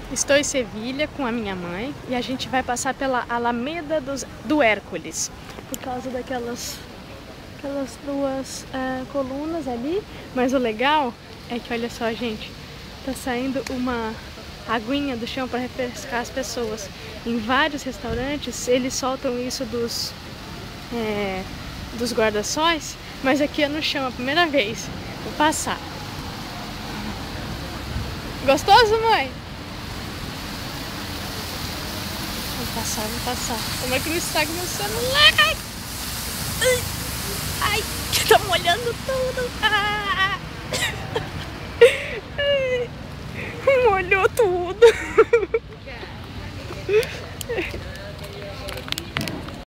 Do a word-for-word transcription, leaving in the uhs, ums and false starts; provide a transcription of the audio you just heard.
Estou em Sevilha com a minha mãe e a gente vai passar pela Alameda dos, do Hércules, por causa daquelas aquelas duas uh, colunas ali. Mas o legal é que, olha só, gente, tá saindo uma aguinha do chão para refrescar as pessoas. Em vários restaurantes eles soltam isso dos, é, dos guarda-sóis, mas aqui é no chão, a primeira vez. Vou passar. Gostoso, mãe? Vou passar, vou passar. Como é que não estraga meu celular? Ai, ai, tá molhando tudo. Ai.